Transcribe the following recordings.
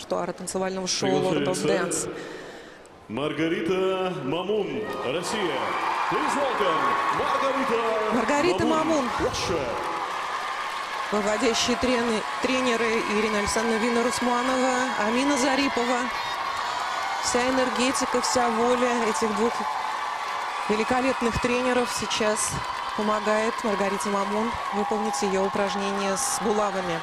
репертуара танцевального шоу Lord of Dance. Маргарита Мамун, Россия. Please welcome Маргарита Мамун. Russia. Выводящие тренеры Ирина Александровна Вина-Русманова, Амина Зарипова. Вся энергетика, вся воля этих двух великолепных тренеров сейчас помогает Маргарите Мамун выполнить ее упражнение с булавами.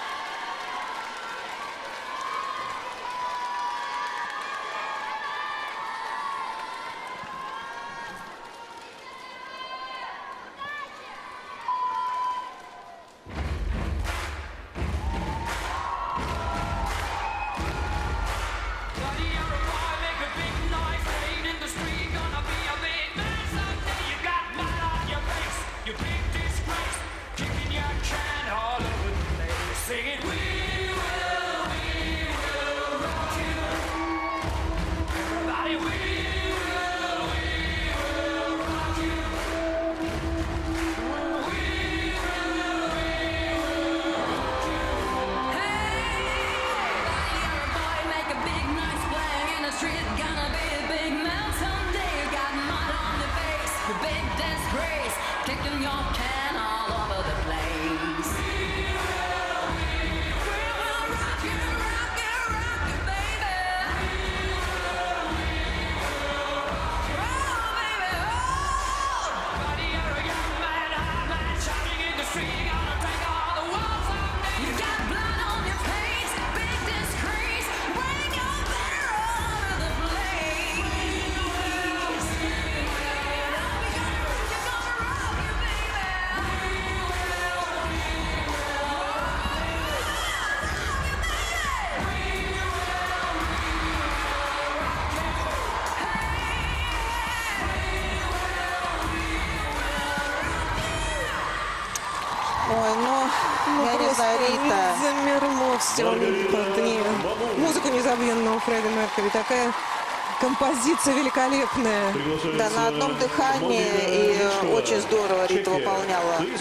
Ой, ну я не знаю, Рита. Замерло все. Музыку незабвенного Фредди Меркьюри. Такая композиция великолепная. Да, на одном дыхании, и очень здорово Рита выполняла.